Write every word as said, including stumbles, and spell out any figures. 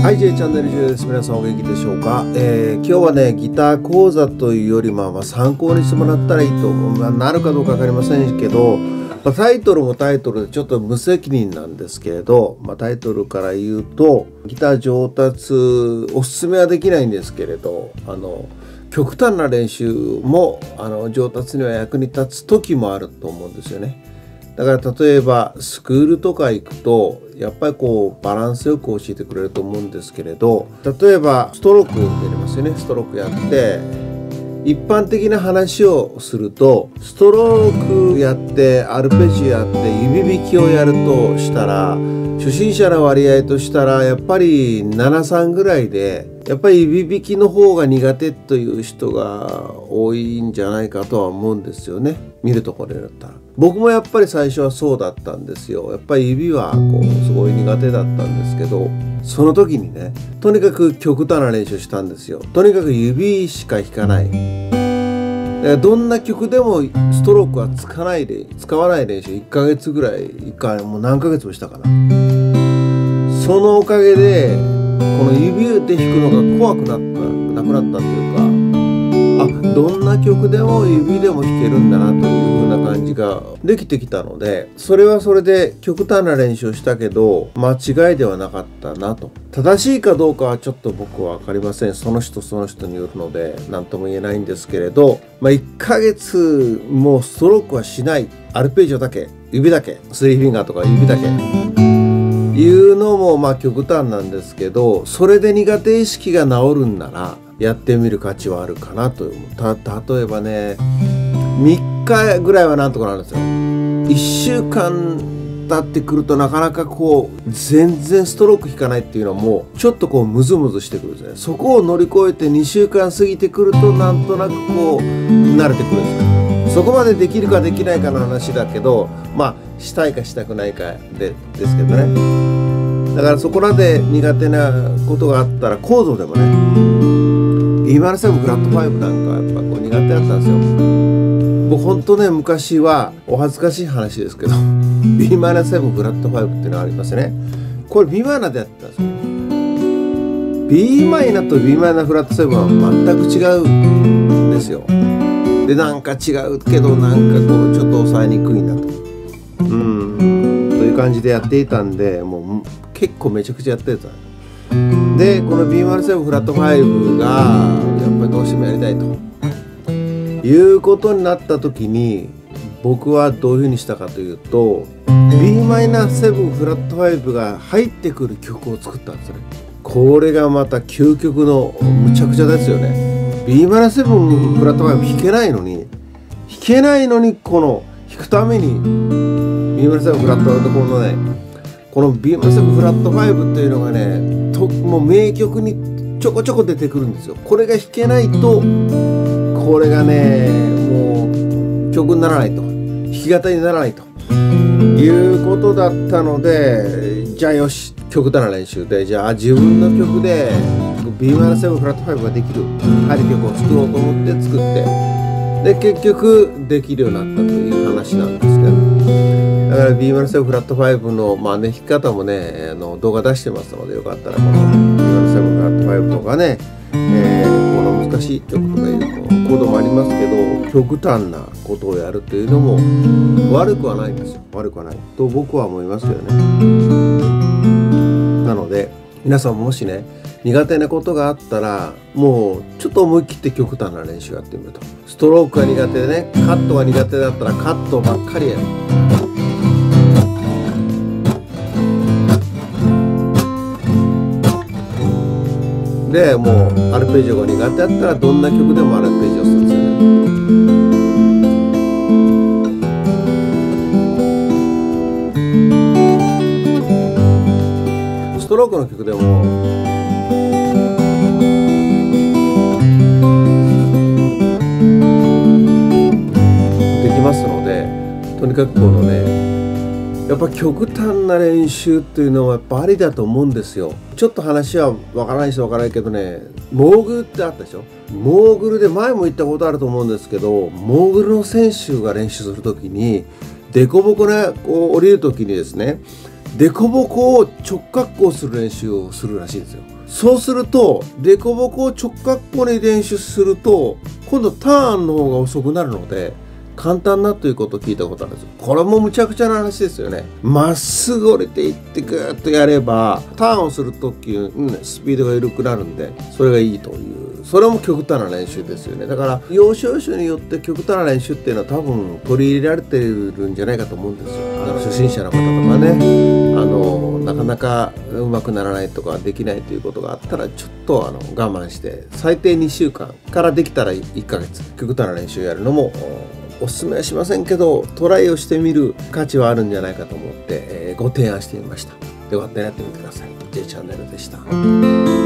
はい、J チャンネルじゅうです。皆さんお元気でしょうか。えー、今日はね、ギター講座というよりも、まあ、参考にしてもらったらいいと、まあ、なるかどうか分かりませんけど、まあ、タイトルもタイトルでちょっと無責任なんですけれど、まあ、タイトルから言うと、ギター上達おすすめはできないんですけれど、あの極端な練習もあの上達には役に立つ時もあると思うんですよね。だから例えばスクールとか行くとやっぱりこうバランスよく教えてくれると思うんですけれど、例えばストロークやりますよね。ストロークやって一般的な話をすると、ストロークやってアルペジオやって指弾きをやるとしたら、初心者の割合としたらやっぱりななさんぐらいで、やっぱり指弾きの方が苦手という人が多いんじゃないかとは思うんですよね。見るところだったら。僕もやっぱり最初はそうだったんですよ。やっぱり指はこうすごい苦手だったんですけど、その時にね、とにかく極端な練習したんですよ。とにかく指しか弾かない。だからどんな曲でもストロークは使わないで使わない練習いっかげつぐらい、いっかいもう何ヶ月もしたかな。そのおかげでこの指で弾くのが怖くなったなくなったというか、あ、どんな曲でも指でも弾けるんだなという風な感じができてきたので、それはそれで極端な練習をしたけど間違いではなかったなと。正しいかどうかはちょっと僕は分かりません。その人その人によるので何とも言えないんですけれど、まあ、いっかげつもうストロークはしない、アルペジオだけ、指だけ、スリーフィンガーとか指だけいうのもまあ極端なんですけど、それで苦手意識が治るんならやってみる価値はあるかなと思う。た例えばね、みっかぐらいはなんとかなるんですよ。いっしゅうかん経ってくるとなかなかこう全然ストローク弾かないっていうのもちょっとこうムズムズしてくるんですね。そこを乗り越えてにしゅうかん過ぎてくるとなんとなくこう慣れてくるんですよ。そこまでできるかできないかの話だけど、まあしたいかしたくないかでですけどね。だからそこらで苦手なことがあったらコードでもね、ビーマルセブンフラットファイブなんかはやっぱこう苦手だったんですよ。僕ほんとね、昔はお恥ずかしい話ですけど ビーマルセブンフラットファイブっていうのがありますね。これ B マイナーでやってたんですよ。 B マイナーと B マイナーフラットセブンは全く違うんですよ。でなんか違うけどなんかこうちょっと抑えにくいなとうんという感じでやっていたんで、もう結構めちゃくちゃやってた。でこの ビーマルセブンフラットファイブがやっぱりどうしてもやりたいということになった時に、僕はどういうふうにしたかというと ビーマイナーセブンフラットファイブが入ってくる曲を作ったんですよね。これがまた究極のむちゃくちゃですよね。 ビーマイナーセブンフラットファイブ弾けないのに弾けないのにこの弾くために ビーマイナーセブンフラットファイブこのねこの ビーマイナーセブンフラットファイブっていうのがねともう名曲にちょこちょこ出てくるんですよ。これが弾けないとこれがねもう曲にならないと、弾き語りにならないということだったので、じゃあよし極端な練習で、じゃあ自分の曲で ビーマイナーセブンフラットファイブができる入る曲を作ろうと思って作って、で結局できるようになったという話なんですけど、だから ビーマイナーセブンフラットファイブのまあね弾き方もねあの動画出してますので、よかったらこの ビーマイナーセブンフラットファイブとかね、えー、この難しい曲とかいうコードもありますけど、極端なことをやるというのも悪くはないんですよ。悪くはないと僕は思いますけどね。なので皆さんもしね苦手なことがあったら、もうちょっと思い切って極端な練習やってみると。ストロークが苦手でね、カットが苦手だったらカットばっかりやる。でもうアルペジオが苦手だったらどんな曲でもアルペジオするんですよね。ストロークの曲でもできますので、とにかくこのねやっぱ極端な練習っていうのはやっぱありだと思うんですよ。ちょっと話はわからない人わからないけどね、モーグルってあったでしょ。モーグルで前も言ったことあると思うんですけど、モーグルの選手が練習するときにデコボコねこう降りるときにですね、デコボコを直滑降する練習をするらしいんですよ。 そうすると凸凹を直角行に練習すると今度ターンの方が遅くなるので簡単なということを聞いたことあるんですよ。これもむちゃくちゃな話ですよね。まっすぐ降りていってぐーっとやればターンをするとき、うん、スピードが緩くなるんでそれがいいという、それも極端な練習ですよね。だから要所要所によって極端な練習っていうのは多分取り入れられてるんじゃないかと思うんですよ。あの初心者の方とかね、あのなかなかうまくならないとかできないということがあったらちょっとあの我慢して最低にしゅうかんからできたらいっかげつ極端な練習をやるのもおすすめはしませんけど、トライをしてみる価値はあるんじゃないかと思って、えー、ご提案してみました。よかったらやってみてください。J チャンネルでした。